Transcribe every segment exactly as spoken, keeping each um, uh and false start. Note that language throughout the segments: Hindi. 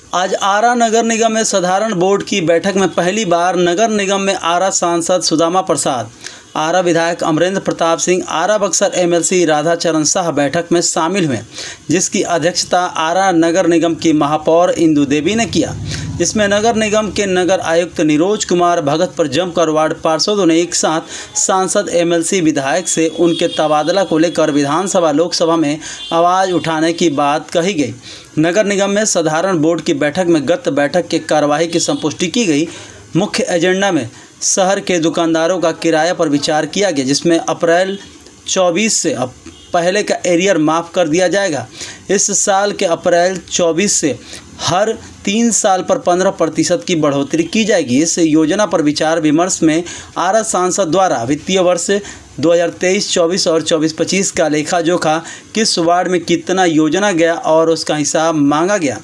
आज आरा नगर निगम में साधारण बोर्ड की बैठक में पहली बार नगर निगम में आरा सांसद सुदामा प्रसाद, आरा विधायक अमरेंद्र प्रताप सिंह, आरा बक्सर एमएलसी राधा चरण शाह बैठक में शामिल हुए, जिसकी अध्यक्षता आरा नगर निगम की महापौर इंदु देवी ने किया। इसमें नगर निगम के नगर आयुक्त नीरोज कुमार भगत पर जमकर वार्ड पार्षदों ने एक साथ सांसद, एमएलसी, विधायक से उनके तबादला को लेकर विधानसभा लोकसभा में आवाज़ उठाने की बात कही गई। नगर निगम में साधारण बोर्ड की बैठक में गत बैठक की कार्यवाही की संपुष्टि की गई। मुख्य एजेंडा में शहर के दुकानदारों का किराया पर विचार किया गया, जिसमें अप्रैल चौबीस से अब पहले का एरियर माफ़ कर दिया जाएगा। इस साल के अप्रैल चौबीस से हर तीन साल पर पंद्रह प्रतिशत की बढ़ोतरी की जाएगी। इस योजना पर विचार विमर्श में आरा सांसद द्वारा वित्तीय वर्ष दो हज़ार तेईस चौबीस और चौबीस पच्चीस का लेखा जोखा, किस वार्ड में कितना योजना गया और उसका हिसाब मांगा गया,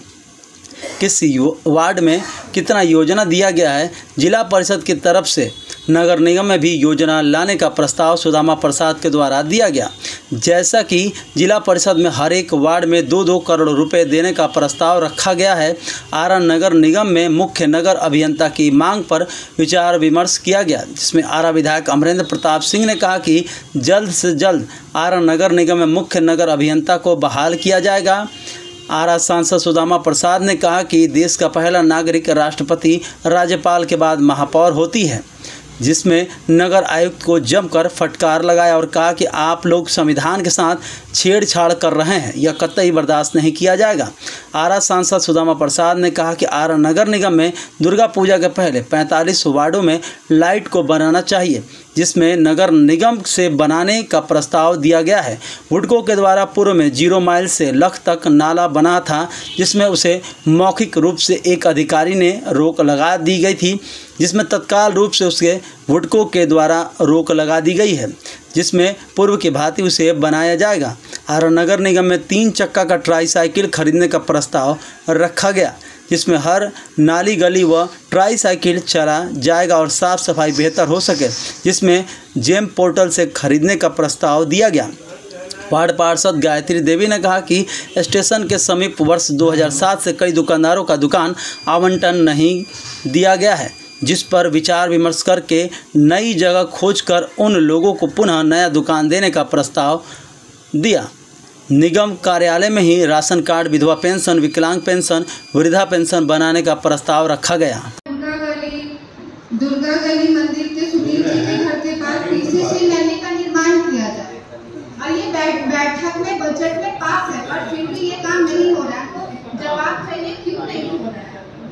किस वार्ड में कितना योजना दिया गया है। जिला परिषद की तरफ से नगर निगम में भी योजना लाने का प्रस्ताव सुदामा प्रसाद के द्वारा दिया गया। जैसा कि जिला परिषद में हर एक वार्ड में दो दो करोड़ रुपए देने का प्रस्ताव रखा गया है। आरा नगर निगम में मुख्य नगर अभियंता की मांग पर विचार विमर्श किया गया, जिसमें आरा विधायक अमरेंद्र प्रताप सिंह ने कहा कि जल्द से जल्द आरा नगर निगम में मुख्य नगर अभियंता को बहाल किया जाएगा। आरा सांसद सुदामा प्रसाद ने कहा कि देश का पहला नागरिक राष्ट्रपति, राज्यपाल के बाद महापौर होती है, जिसमें नगर आयुक्त को जमकर फटकार लगाया और कहा कि आप लोग संविधान के साथ छेड़छाड़ कर रहे हैं, यह कतई बर्दाश्त नहीं किया जाएगा। आरा सांसद सुदामा प्रसाद ने कहा कि आरा नगर निगम में दुर्गा पूजा के पहले पैंतालीस वार्डों में लाइट को बनाना चाहिए, जिसमें नगर निगम से बनाने का प्रस्ताव दिया गया है। वुडको के द्वारा पूर्व में जीरो माइल से लख तक नाला बना था, जिसमें उसे मौखिक रूप से एक अधिकारी ने रोक लगा दी गई थी, जिसमें तत्काल रूप से उसके वुडको के द्वारा रोक लगा दी गई है, जिसमें पूर्व की भांति उसे बनाया जाएगा। आरा नगर निगम में तीन चक्का का ट्राईसाइकिल खरीदने का प्रस्ताव रखा गया, जिसमें हर नाली गली व ट्राईसाइकिल चला जाएगा और साफ़ सफाई बेहतर हो सके, जिसमें जेम पोर्टल से खरीदने का प्रस्ताव दिया गया। वार्ड पार्षद गायत्री देवी ने कहा कि स्टेशन के समीप वर्ष दो हज़ार सात से कई दुकानदारों का दुकान आवंटन नहीं दिया गया है, जिस पर विचार विमर्श करके नई जगह खोजकर उन लोगों को पुनः नया दुकान देने का प्रस्ताव दिया। निगम कार्यालय में ही राशन कार्ड, विधवा पेंशन, विकलांग पेंशन, वृद्धा पेंशन बनाने का प्रस्ताव रखा गया। दुर्गा गली दुर्गा गली मंदिर के सुनील जी के घर के पास पीसीसी लेने का निर्माण किया जाए, और ये बैठ, बैठक में बजट में पास है, पर फिर भी ये काम नहीं हो रहा है। तो जवाब चाहिए क्यों नहीं हो रहा है।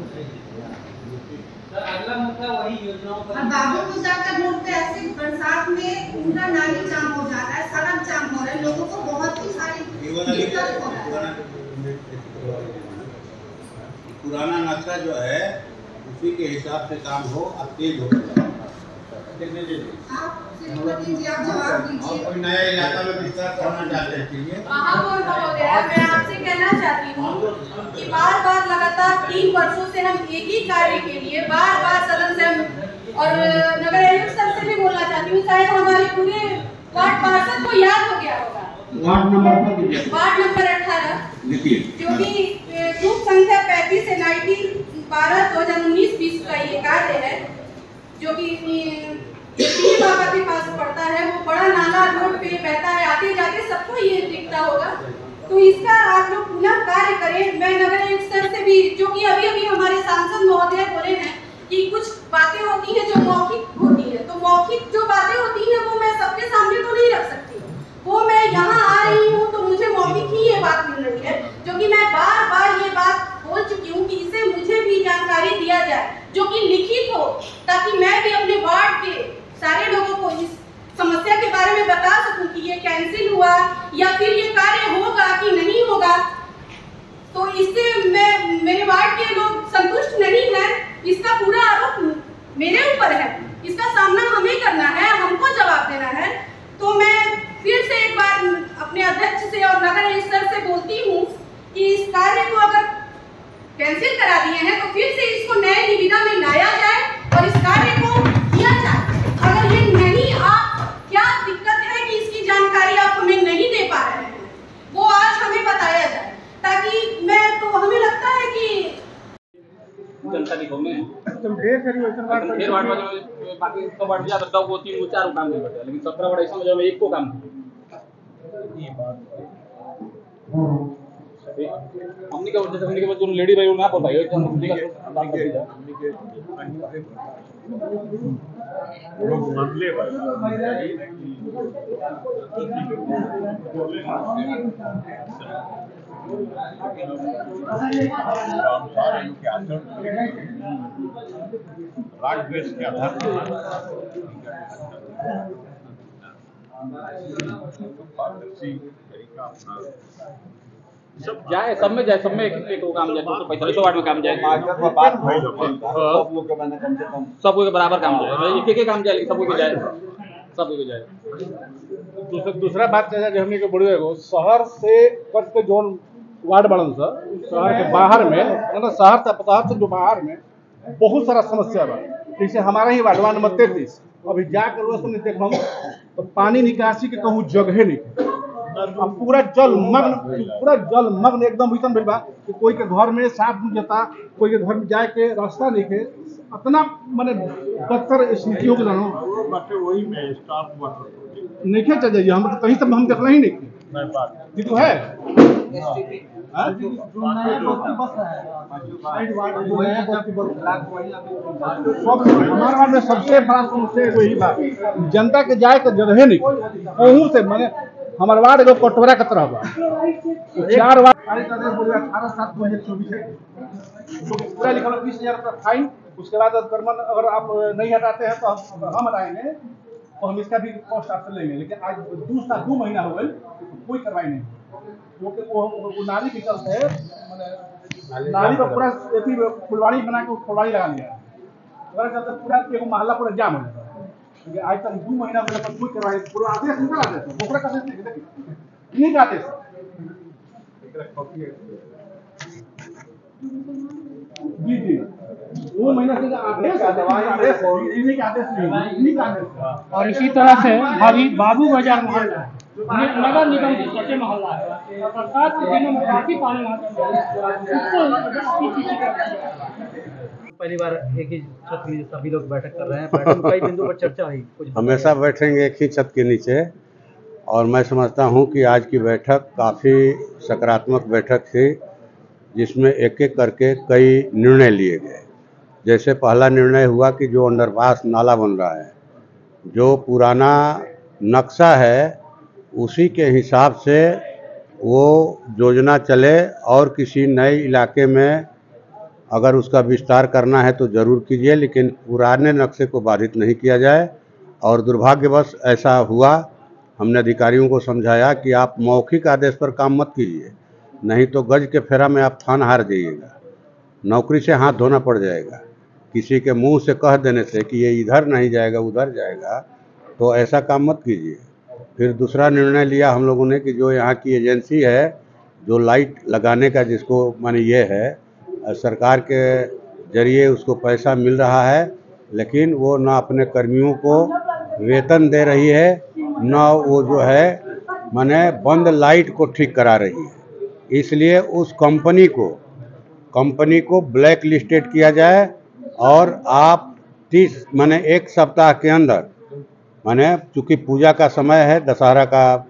अगला मुद्दा वही योजनाओं पर। और बाबू पूजा का रोड पे ऐसे बरसात में पूरा नाली जाम हो जाता है, सड़क जाम हो रहा है, लोगों को बहुत ही सारी दिक्कत हो रहा है। पुराना नक्शा जो है उसी के हिसाब से काम हो, अब तेज हो। आप श्रीमती जी आप जवाब दीजिए। कोई नया इलाका में विस्तार करना चाहते हैं। महापौर महोदया, मैं आपसे कहना चाहती हूँ कि बार बार लगातार तीन वर्षों से हम एक ही कार्य के लिए बार बार सदन से और नगर आयुक्त सर से भी बोलना चाहती हूँ, शायद हमारे पूरे वार्ड पार्षद को याद हो गया होगा। वार्ड नंबर वार्ड नंबर अठारह, जो कि ग्रुप संख्या पैंतीस से नाइन्टी बारह दो हजार उन्नीस बीस का ये कार्य है, जो कि बाबा के पास पड़ता है। वो बड़ा नाला रोड पे बहता है, आते जाते सबको ये दिखता होगा। तो इसका आप लोग पुनः कार्य करें। मैं नगर आयुक्त सर से भी, जो कि अभी अभी हमारे सांसद महोदय बोले हैं कि कुछ बातें होती हैं जो मौखिक होती है, तो मौखिक जो बातें होती हैं वो मैं सबके सामने तो नहीं रख सकती। वो मैं यहाँ आ रही हूँ तो मुझे मौखिक ही ये बात मिल रही है, जो कि मैं बार बार ये बात बोल चुकी हूँ कि इसे मुझे भी जानकारी दिया जाए, जो कि लिखित हो, ताकि मैं भी अपने वार्ड के सारे लोगों को इस समस्या के बारे में बता सकूं कि ये कैंसिल हुआ या फिर ये कार्य होगा कि नहीं होगा। तो इससे मैं मेरे वार्ड के लोग संतुष्ट नहीं हैं। इसका पूरा आरोप मेरे ऊपर है, इसका सामना हमें करना है, हमको जवाब देना है। तो मैं फिर से एक बार अपने अध्यक्ष से और नगर आयुक्त सर से बोलती हूँ कि इस कार्य को अगर कैंसिल करा दिए हैं तो फिर से इसको नए निविदा में लाया जाए और इस कार्य को किया जाए। अगर ये नहीं, आप क्या दिक्कत है कि इसकी जानकारी आप हमें नहीं दे पा रहे हैं, वो आज हमें बताया जाए, ताकि मैं तो हमें लगता है कि तारीख हो में तुम ढेर सारी वैसन बात ढेर वार्ड में बाकी सब वार्ड जा तो वो तीन वो चार काम नहीं बटे, लेकिन सत्रह वार्ड ऐसा जो में एक को काम ये बात हमने का जैसे हमने के बाद जो लेडी भाई ना बोल भाई तो हमने का बात कर दिया लोग मरले भाई राग द्वेष के आधार पारदर्शी तरीका अपना सब जाए, सब में जाए, सब में एक एक काम जाए, तो पैंतालीस वार्ड में काम जाए, सब कोई के बराबर काम जाए, एक एक काम जाए, लेकिन सब कोई जाए, सब कोई जाए। दूसरा दूसरा बात चाहे जो हमने के बड़ी है शहर से कट के जोन वार्ड बनल सर शहर के बाहर में मतलब शहर से शहर से जो बाहर में बहुत सारा समस्या बा। जैसे हमारा ही वार्ड वार्ड नंबर तैंतीस अभी जाकर वो सुन देख हम तो पानी निकासी के कहूँ जगह नहीं, अब पूरा जल मग्न पूरा जल मग्न एकदम वैसन भइल बा कि कोई के घर में साफ नहीं जाता, कोई के घर में जाए के रास्ता नहीं के, इतना माने बदतर स्थिति हो गया वही में स्टाफ वाटर नहीं खे चाहिए हम तो कहीं सब हम देखना ही नहीं ये तो है। हमारे वार्ड में सबसे बड़ा समस्या वही बात जनता के जाए के जगह नहीं कहूँ से मैंने हमारे वार्ड एगो कटोरा के तरह बा चार वार्ड अठारह सात दो हजार चौबीस पूरा लिखा बीस हजार रुपया फाइन, उसके बाद अतिक्रमण अगर आप नहीं हटाते हैं तो हम हम हटाएंगे तो हम इसका भी कॉस्ट आपसे लेंगे, लेकिन आज दो साल दो महीना हो गए कोई कार्रवाई नहीं क्योंकि वो, वो, वो नाली के चलते मैंने नाली को पूरा फुलवाड़ी बना के फुलवाड़ी लगा लिया, अगर चलते पूरा एक मोहल्ला पूरा जाम हो जाता। आज तक दो महीना मेरे पर कोई करवाई पूरा आदेश निकल आते हैं दूसरा का नहीं आते जी जी वो महीना से आदेश आदेश इन्हीं का आदेश नहीं इन्हीं का आदेश। और इसी तरह से अभी बाबू बाजार मोहल्ला नगर निगम के छोटे मोहल्ला है, बरसात के दिनों में काफी पानी पहली बार एक ही छत में सभी लोग बैठक कर रहे हैं, बैठक में कई बिंदु पर चर्चा हुई, कुछ हमेशा बैठेंगे एक ही छत के नीचे और मैं समझता हूं कि आज की बैठक काफ़ी सकारात्मक बैठक थी जिसमें एक एक करके कई निर्णय लिए गए। जैसे पहला निर्णय हुआ कि जो अंडरपास नाला बन रहा है, जो पुराना नक्शा है उसी के हिसाब से वो योजना चले और किसी नए इलाके में अगर उसका विस्तार करना है तो ज़रूर कीजिए, लेकिन पुराने नक्शे को बाधित नहीं किया जाए। और दुर्भाग्यवश ऐसा हुआ, हमने अधिकारियों को समझाया कि आप मौखिक आदेश पर काम मत कीजिए, नहीं तो गज के फेरा में आप थान हार जाइएगा, नौकरी से हाथ धोना पड़ जाएगा। किसी के मुंह से कह देने से कि ये इधर नहीं जाएगा उधर जाएगा, तो ऐसा काम मत कीजिए। फिर दूसरा निर्णय लिया हम लोगों ने कि जो यहाँ की एजेंसी है जो लाइट लगाने का जिसको माने ये है सरकार के जरिए उसको पैसा मिल रहा है, लेकिन वो ना अपने कर्मियों को वेतन दे रही है, ना वो जो है माने बंद लाइट को ठीक करा रही है। इसलिए उस कंपनी को कंपनी को ब्लैक लिस्टेड किया जाए और आप तीस माने एक सप्ताह के अंदर माने चूँकि पूजा का समय है, दशहरा का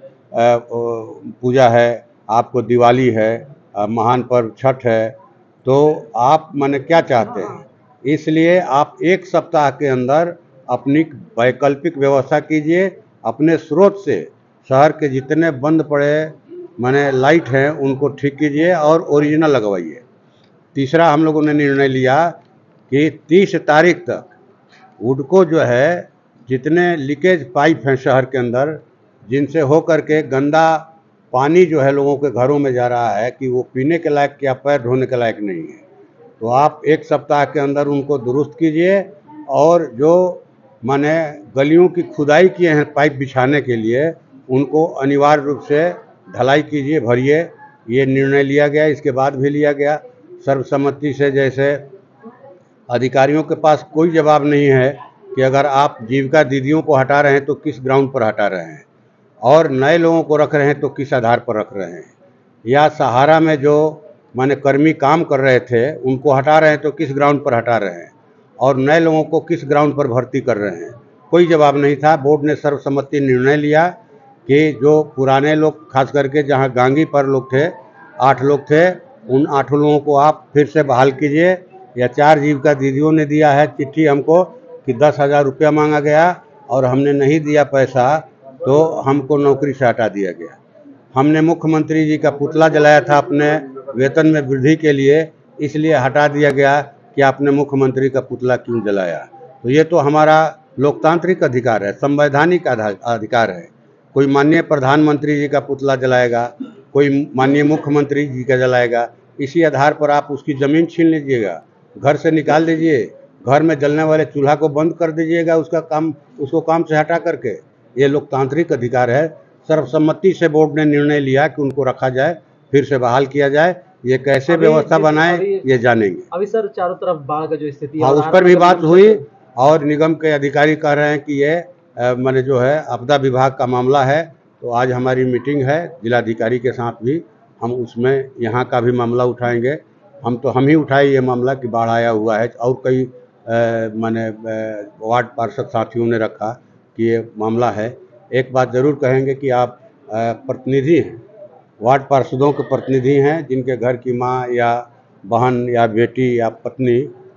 पूजा है, आपको दिवाली है, महान पर्व छठ है, तो आप माने क्या चाहते हैं, इसलिए आप एक सप्ताह के अंदर अपनी वैकल्पिक व्यवस्था कीजिए। अपने स्रोत से शहर के जितने बंद पड़े माने लाइट हैं उनको ठीक कीजिए और ओरिजिनल लगवाइए। तीसरा हम लोगों ने निर्णय लिया कि तीस तारीख तक वुडको जो है जितने लीकेज पाइप हैं शहर के अंदर जिनसे हो कर के गंदा पानी जो है लोगों के घरों में जा रहा है कि वो पीने के लायक या पैर धोने के लायक नहीं है, तो आप एक सप्ताह के अंदर उनको दुरुस्त कीजिए। और जो माने गलियों की खुदाई किए हैं पाइप बिछाने के लिए उनको अनिवार्य रूप से ढलाई कीजिए, भरिए। ये निर्णय लिया गया, इसके बाद भी लिया गया सर्वसम्मति से। जैसे अधिकारियों के पास कोई जवाब नहीं है कि अगर आप जीविका दीदियों को हटा रहे हैं तो किस ग्राउंड पर हटा रहे हैं और नए लोगों को रख रहे हैं तो किस आधार पर रख रहे हैं, या सहारा में जो माने कर्मी काम कर रहे थे उनको हटा रहे हैं तो किस ग्राउंड पर हटा रहे हैं और नए लोगों को किस ग्राउंड पर भर्ती कर रहे हैं, कोई जवाब नहीं था। बोर्ड ने सर्वसम्मति निर्णय लिया कि जो पुराने लोग, खास करके जहां गांगी पर लोग थे, आठ लोग थे, उन आठ लोगों को आप फिर से बहाल कीजिए। या चार जीविका दीदियों ने दिया है चिट्ठी हमको कि दस हज़ार रुपया मांगा गया और हमने नहीं दिया पैसा तो हमको नौकरी से हटा दिया गया। हमने मुख्यमंत्री जी का पुतला जलाया था अपने वेतन में वृद्धि के लिए, इसलिए हटा दिया गया कि आपने मुख्यमंत्री का पुतला क्यों जलाया। तो ये तो हमारा लोकतांत्रिक अधिकार है, संवैधानिक अधिकार है। कोई माननीय प्रधानमंत्री जी का पुतला जलाएगा, कोई माननीय मुख्यमंत्री जी का जलाएगा, इसी आधार पर आप उसकी ज़मीन छीन लीजिएगा, घर से निकाल दीजिए, घर में जलने वाले चूल्हा को बंद कर दीजिएगा, उसका काम उसको काम से हटा करके। ये लोकतांत्रिक अधिकार है। सर्वसम्मति से बोर्ड ने निर्णय लिया कि उनको रखा जाए, फिर से बहाल किया जाए। ये कैसे व्यवस्था बनाए ये जानेंगे। अभी सर चारों तरफ बाढ़ का जो स्थिति है, हाँ, उस पर भी बात हुई और निगम के अधिकारी कह रहे हैं कि ये मैंने जो है आपदा विभाग का मामला है। तो आज हमारी मीटिंग है जिलाधिकारी के साथ भी, हम उसमें यहाँ का भी मामला उठाएंगे। हम तो हम ही उठाए ये मामला कि बाढ़ आया हुआ है, और कई माने वार्ड पार्षद साथियों ने रखा कि ये मामला है। एक बात ज़रूर कहेंगे कि आप प्रतिनिधि हैं, वार्ड पार्षदों के प्रतिनिधि हैं, जिनके घर की माँ या बहन या बेटी या पत्नी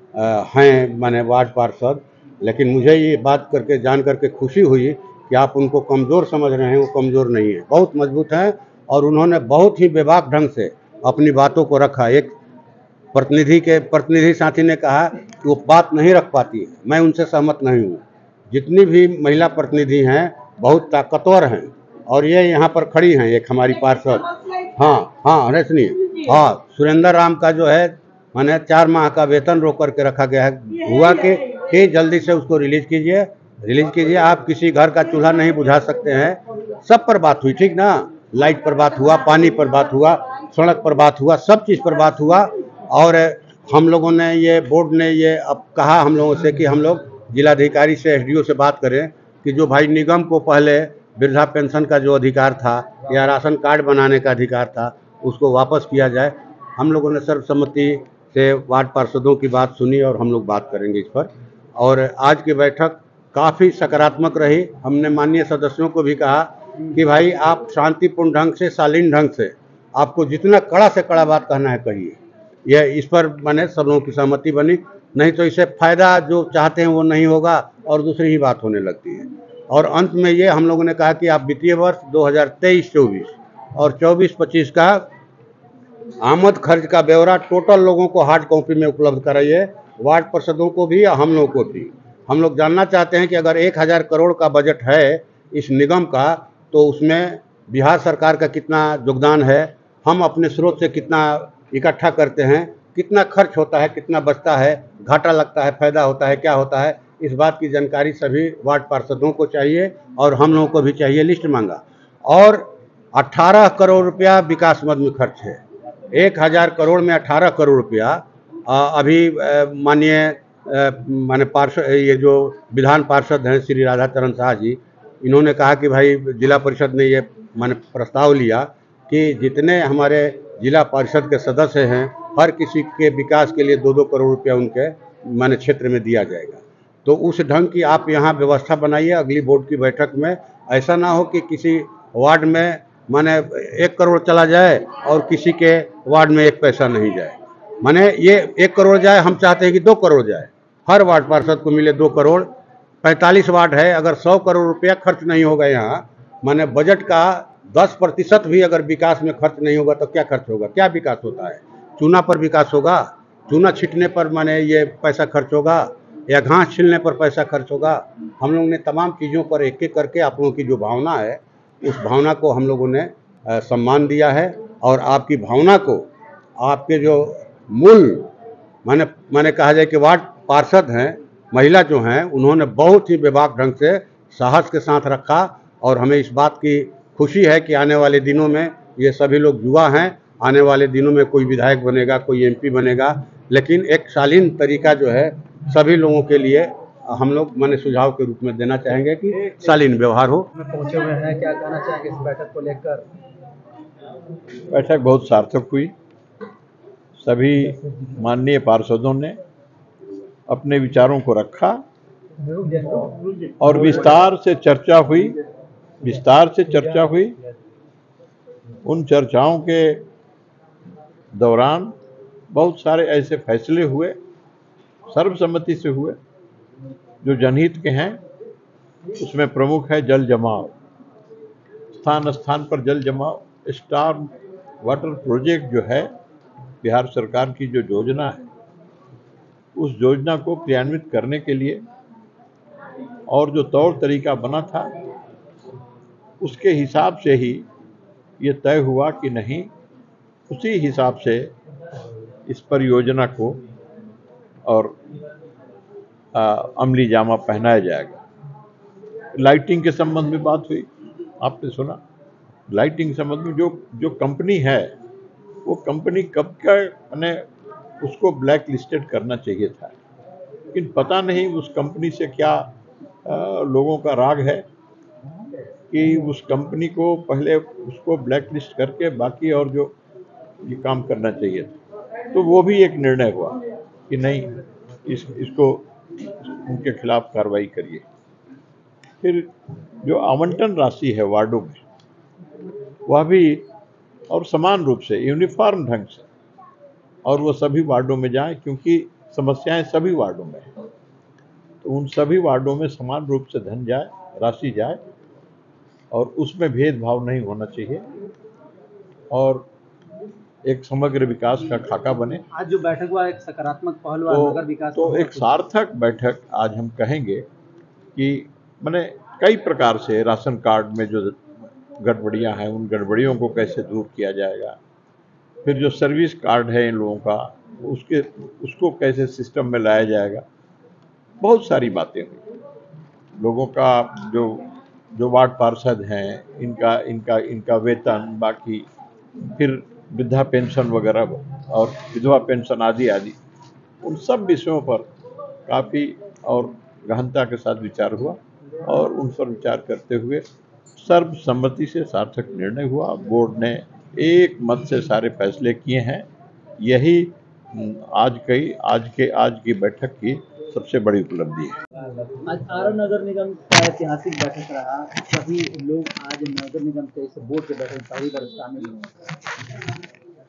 हैं माने वार्ड पार्षद। लेकिन मुझे ये बात करके जान करके खुशी हुई कि आप उनको कमज़ोर समझ रहे हैं, वो कमज़ोर नहीं है, बहुत मजबूत हैं और उन्होंने बहुत ही बेबाक ढंग से अपनी बातों को रखा। एक प्रतिनिधि के प्रतिनिधि साथी ने कहा कि वो बात नहीं रख पाती है, मैं उनसे सहमत नहीं हूँ। जितनी भी महिला प्रतिनिधि हैं बहुत ताकतवर हैं और ये यहाँ पर खड़ी हैं, एक हमारी पार्षद, हाँ हाँ रजनी, हाँ सुरेंद्र राम का जो है माने चार माह का वेतन रोक करके रखा गया है। हुआ कि कि जल्दी से उसको रिलीज कीजिए, रिलीज कीजिए। आप किसी घर का चूल्हा नहीं बुझा सकते हैं। सब पर बात हुई, ठीक ना, लाइट पर बात हुआ, पानी पर बात हुआ, सड़क पर बात हुआ, सब चीज़ पर बात हुआ। और हम लोगों ने ये बोर्ड ने ये अब कहा हम लोगों से कि हम लोग जिलाधिकारी से, एसडीओ से बात करें कि जो भाई निगम को पहले वृद्धा पेंशन का जो अधिकार था या राशन कार्ड बनाने का अधिकार था उसको वापस किया जाए। हम लोगों ने सर्वसम्मति से वार्ड पार्षदों की बात सुनी और हम लोग बात करेंगे इस पर। और आज की बैठक काफ़ी सकारात्मक रही। हमने माननीय सदस्यों को भी कहा कि भाई आप शांतिपूर्ण ढंग से, शालीन ढंग से, आपको जितना कड़ा से कड़ा बात कहना है कहिए। यह इस पर माने सब लोगों की सहमति बनी, नहीं तो इससे फ़ायदा जो चाहते हैं वो नहीं होगा और दूसरी ही बात होने लगती है। और अंत में ये हम लोगों ने कहा कि आप वित्तीय वर्ष दो हज़ार तेईस चौबीस और चौबीस पच्चीस का आमद खर्च का ब्यौरा टोटल लोगों को हार्ड कॉपी में उपलब्ध कराइए, वार्ड पार्षदों को भी या हम लोगों को भी। हम लोग जानना चाहते हैं कि अगर एक हज़ार करोड़ का बजट है इस निगम का, तो उसमें बिहार सरकार का कितना योगदान है, हम अपने स्रोत से कितना इकट्ठा करते हैं, कितना खर्च होता है, कितना बचता है, घाटा लगता है, फायदा होता है, क्या होता है, इस बात की जानकारी सभी वार्ड पार्षदों को चाहिए और हम लोगों को भी चाहिए। लिस्ट मांगा और अठारह करोड़ रुपया विकास मद में खर्च है। एक हज़ार करोड़ में अठारह करोड़ रुपया अभी माननीय माने पार्षद, ये जो विधान पार्षद हैं श्री राधा चरण शाह जी, इन्होंने कहा कि भाई जिला परिषद ने ये माने प्रस्ताव लिया कि जितने हमारे जिला परिषद के सदस्य हैं हर किसी के विकास के लिए दो दो करोड़ रुपया उनके माने क्षेत्र में दिया जाएगा। तो उस ढंग की आप यहाँ व्यवस्था बनाइए अगली बोर्ड की बैठक में। ऐसा ना हो कि किसी वार्ड में माने एक करोड़ चला जाए और किसी के वार्ड में एक पैसा नहीं जाए। माने ये एक करोड़ जाए, हम चाहते हैं कि दो करोड़ जाए, हर वार्ड पार्षद को मिले दो करोड़। पैंतालीस वार्ड है, अगर सौ करोड़ रुपया खर्च नहीं होगा यहाँ, माने बजट का दस प्रतिशत भी अगर विकास में खर्च नहीं होगा तो क्या खर्च होगा, क्या विकास होता है? चूना पर विकास होगा, चूना छिटने पर माने ये पैसा खर्च होगा या घास छीलने पर पैसा खर्च होगा। हम लोगों ने तमाम चीज़ों पर एक एक करके आप लोगों की जो भावना है उस भावना को हम लोगों ने सम्मान दिया है और आपकी भावना को, आपके जो मूल माने माने कहा जाए कि वार्ड पार्षद हैं, महिला जो हैं, उन्होंने बहुत ही बेबाक ढंग से साहस के साथ रखा और हमें इस बात की खुशी है कि आने वाले दिनों में ये सभी लोग युवा हैं, आने वाले दिनों में कोई विधायक बनेगा, कोई एमपी बनेगा, लेकिन एक शालीन तरीका जो है सभी लोगों के लिए हम लोग माने सुझाव के रूप में देना चाहेंगे कि शालीन व्यवहार हो। पहुंचे हुए हैं, क्या कहना चाहेंगे इस बैठक को लेकर? बैठक बहुत सार्थक हुई सभी माननीय पार्षदों ने अपने विचारों को रखा और विस्तार से चर्चा हुई विस्तार से चर्चा हुई उन चर्चाओं के दौरान बहुत सारे ऐसे फैसले हुए, सर्वसम्मति से हुए, जो जनहित के हैं। उसमें प्रमुख है जल जमाव, स्थान स्थान पर जल जमाव। स्टार वाटर प्रोजेक्ट जो है बिहार सरकार की जो योजना है, उस योजना को क्रियान्वित करने के लिए और जो तौर तरीका बना था उसके हिसाब से ही ये तय हुआ कि नहीं, उसी हिसाब से इस परियोजना को और अमली जामा पहनाया जाएगा। लाइटिंग के संबंध में बात हुई, आपने सुना। लाइटिंग के संबंध में जो जो कंपनी है वो कंपनी कब का मैंने उसको ब्लैक लिस्टेड करना चाहिए था, लेकिन पता नहीं उस कंपनी से क्या आ, लोगों का राग है कि उस कंपनी को पहले उसको ब्लैक लिस्ट करके बाकी और जो ये काम करना चाहिए था, तो वो भी एक निर्णय हुआ कि नहीं, इस इसको उनके खिलाफ कार्रवाई करिए। फिर जो आवंटन राशि है वार्डों में, वह भी और समान रूप से यूनिफॉर्म ढंग से और वो सभी वार्डों में जाए, क्योंकि समस्याएं सभी वार्डों में हैं। तो उन सभी वार्डों में समान रूप से धन जाए, राशि जाए और उसमें भेदभाव नहीं होना चाहिए और एक समग्र विकास का खाका बने। आज जो बैठक हुआ एक सकारात्मक पहल हुआ तो, नगर विकास तो एक सार्थक बैठक आज हम कहेंगे कि मैंने कई प्रकार से राशन कार्ड में जो गड़बड़ियां हैं उन गड़बड़ियों को कैसे दूर किया जाएगा, फिर जो सर्विस कार्ड है इन लोगों का उसके उसको कैसे सिस्टम में लाया जाएगा, बहुत सारी बातें हुई। लोगों का जो जो वार्ड पार्षद हैं इनका इनका इनका वेतन, बाकी फिर वृद्धा पेंशन वगैरह और विधवा पेंशन आदि आदि, उन सब विषयों पर काफ़ी और गहनता के साथ विचार हुआ और उन पर विचार करते हुए सर्वसम्मति से सार्थक निर्णय हुआ। बोर्ड ने एक मत से सारे फैसले किए हैं। यही आज कई आज के आज की बैठक की सबसे बड़ी उपलब्धि है। आज आरा नगर निगम का ऐतिहासिक बैठक रहा, सभी लोग आज नगर निगम के इस बोर्ड के बैठक में पहली बार शामिल हुए।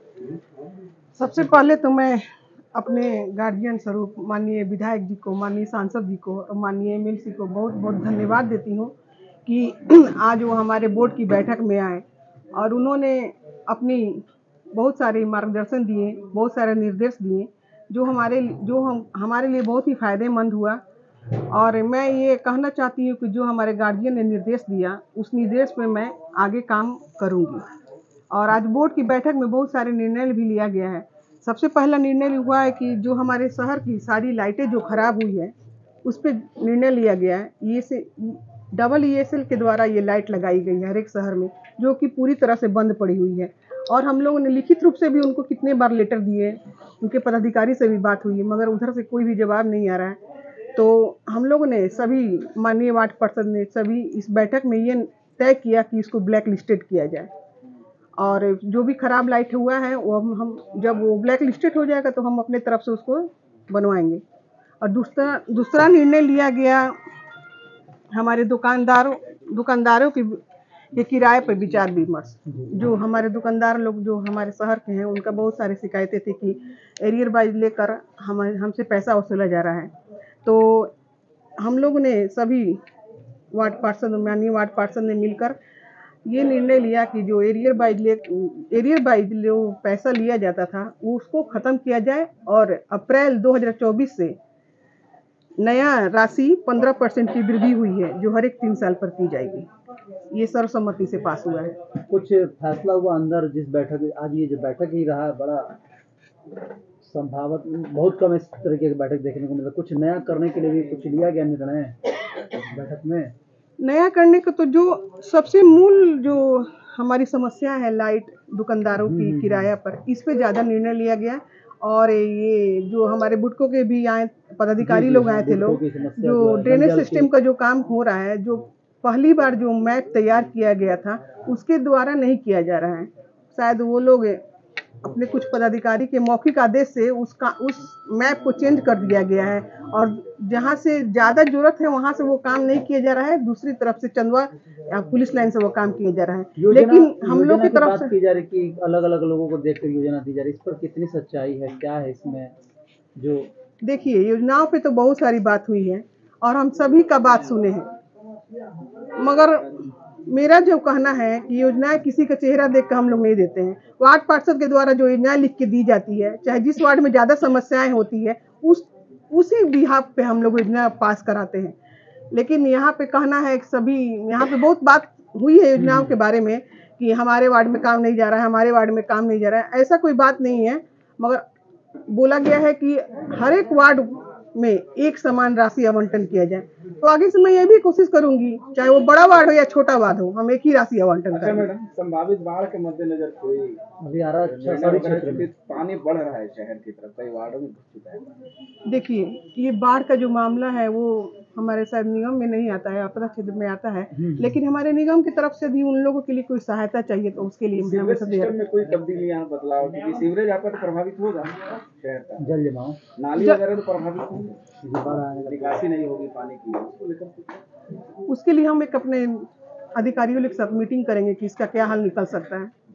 सबसे पहले तो मैं अपने गार्जियन स्वरूप माननीय विधायक जी को, माननीय सांसद जी को और माननीय एमएलसी को बहुत बहुत धन्यवाद देती हूँ कि आज वो हमारे बोर्ड की बैठक में आए और उन्होंने अपनी बहुत सारे मार्गदर्शन दिए, बहुत सारे निर्देश दिए जो हमारे जो हम हमारे लिए बहुत ही फ़ायदेमंद हुआ। और मैं ये कहना चाहती हूँ कि जो हमारे गार्जियन ने निर्देश दिया उस निर्देश पे मैं आगे काम करूँगी। और आज बोर्ड की बैठक में बहुत सारे निर्णय भी लिया गया है। सबसे पहला निर्णय हुआ है कि जो हमारे शहर की सारी लाइटें जो खराब हुई है उस पर निर्णय लिया गया है। ये से डबल ई एस एल के द्वारा ये लाइट लगाई गई है हर एक शहर में, जो कि पूरी तरह से बंद पड़ी हुई है। और हम लोगों ने लिखित रूप से भी उनको कितने बार लेटर दिए, उनके पदाधिकारी से भी बात हुई है, मगर उधर से कोई भी जवाब नहीं आ रहा है। तो हम लोगों ने सभी माननीय वार्ड पार्षद ने सभी इस बैठक में ये तय किया कि इसको ब्लैक लिस्टेड किया जाए और जो भी खराब लाइट हुआ है वो हम हम जब वो ब्लैक लिस्टेड हो जाएगा तो हम अपने तरफ से उसको बनवाएंगे। और दूसरा दूसरा निर्णय लिया गया हमारे दुकानदारों दुकानदारों की के किराए पर विचार विमर्श। जो हमारे दुकानदार लोग जो हमारे शहर के हैं उनका बहुत सारी शिकायतें थी कि एरियर वाइज लेकर हम हमसे पैसा वसूला जा रहा है। तो हम लोगों ने सभी वार्ड पार्षद माननीय वार्ड पार्षद ने मिलकर ये निर्णय लिया कि जो एरियर वाइज ले एरियर वाइज जो पैसा लिया जाता था उसको ख़त्म किया जाए और अप्रैल दो हज़ार चौबीस से नया राशि पंद्रह परसेंट की वृद्धि हुई है जो हर एक तीन साल पर की जाएगी। ये सर्वसम्मति से पास हुआ है। कुछ फैसला हुआ अंदर जिस बैठक आज ये जो बैठक ही रहा बड़ा संभावत बहुत कम इस तरीके की बैठक देखने को मिला। कुछ नया करने के लिए भी कुछ लिया गया निर्णय बैठक में। नया करने का तो जो सबसे मूल जो हमारी समस्या है लाइट दुकानदारों की किराया पर, इस पे ज़्यादा निर्णय लिया गया। और ये जो हमारे बुटकों के भी आए पदाधिकारी लोग आए थे लोग, जो ड्रेनेज सिस्टम का जो काम हो रहा है, जो पहली बार जो मैप तैयार किया गया था उसके द्वारा नहीं किया जा रहा है। शायद वो लोग अपने कुछ पदाधिकारी के मौखिक आदेश से उसका उस मैप को चेंज कर दिया गया है और जहां से ज़्यादा जरूरत है वहां से वो काम नहीं किया जा रहा है, दूसरी तरफ से चंदवा पुलिस लाइन से वो काम किया जा रहा है। लेकिन हम लोग की तरफ से की जा रही कि अलग अलग लोगों को देखकर योजना दी जा रही है, इस पर कितनी सच्चाई है, क्या है इसमें? जो देखिए, योजनाओं पे तो बहुत सारी बात हुई है और हम सभी का बात सुने हैं, मगर मेरा जो कहना है कि योजनाएं किसी का चेहरा देख कर हम लोग नहीं देते हैं। वार्ड पार्षद के द्वारा जो योजनाएं लिख के दी जाती है, चाहे जिस वार्ड में ज़्यादा समस्याएं होती है, उस उसी बिहाफ पे हम लोग योजना पास कराते हैं। लेकिन यहाँ पे कहना है कि सभी यहाँ पे बहुत बात हुई है योजनाओं के बारे में कि हमारे वार्ड में काम नहीं जा रहा है, हमारे वार्ड में काम नहीं जा रहा है, ऐसा कोई बात नहीं है। मगर बोला गया है कि हर एक वार्ड में एक समान राशि आवंटन किया जाए, तो आगे से मैं ये भी कोशिश करूंगी, चाहे वो बड़ा वार्ड हो या छोटा वार्ड हो, हम एक ही राशि आवंटन करें। मैडम, संभावित बाढ़ के मद्देनजर कोई अभी आ रहा है, पानी बढ़ रहा है शहर की तरफ, कई वार्डों में घुस चुका है। देखिए, ये बाढ़ का जो मामला है वो हमारे शायद निगम में नहीं आता है, आपदा क्षेत्र में आता है, लेकिन हमारे निगम की तरफ से भी उन लोगों के लिए कोई सहायता चाहिए तो उसके लिए सीवरेज सिस्टम में कोई तब्दीलियां बदलाव, क्योंकि सीवरेज आपका तो प्रभावित होगा शहर का, जल जमाव, नाली वगैरह तो प्रभावित होंगे, निकासी नहीं होगी पानी की, उसको लेकर उसके लिए हम एक अपने अधिकारियों के साथ मीटिंग करेंगे कि इसका क्या हल निकल सकता है।